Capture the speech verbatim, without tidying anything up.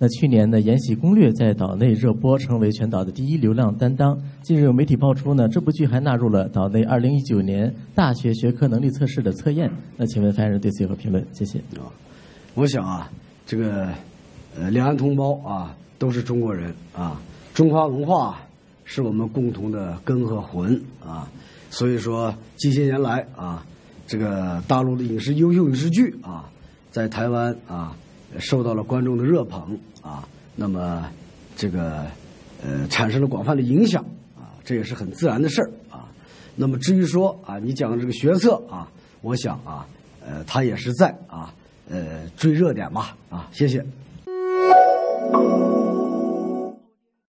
那去年呢，《延禧攻略》在岛内热播，成为全岛的第一流量担当。近日有媒体爆出呢，这部剧还纳入了岛内二零一九年大学学科能力测试的测验。那请问发言人对此有何评论？谢谢。 啊，我想啊，这个呃，两岸同胞啊，都是中国人啊，中华文化是我们共同的根和魂啊，所以说近些年来啊，这个大陆的影视优秀影视剧啊，在台湾啊受到了观众的热捧啊，那么这个呃产生了广泛的影响啊，这也是很自然的事儿啊。那么至于说啊，你讲的这个学测啊，我想啊，呃，他也是在啊呃追热点吧啊，谢谢。